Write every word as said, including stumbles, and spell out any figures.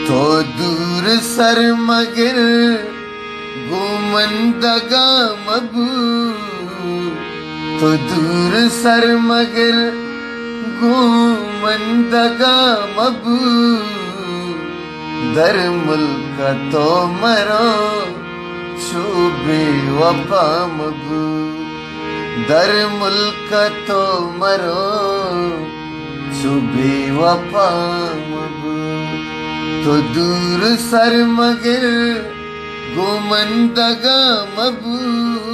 तो दूर सर मगर गुमंदगा मबू, तो दूर सर मगर गुमंदगा मबू, दर मुल्क तो मरो शोबे वफा मबू, दर मुल्क तो मरो शोबे वफा मबू। तो दूर सर मगर गुमंदगा मबू,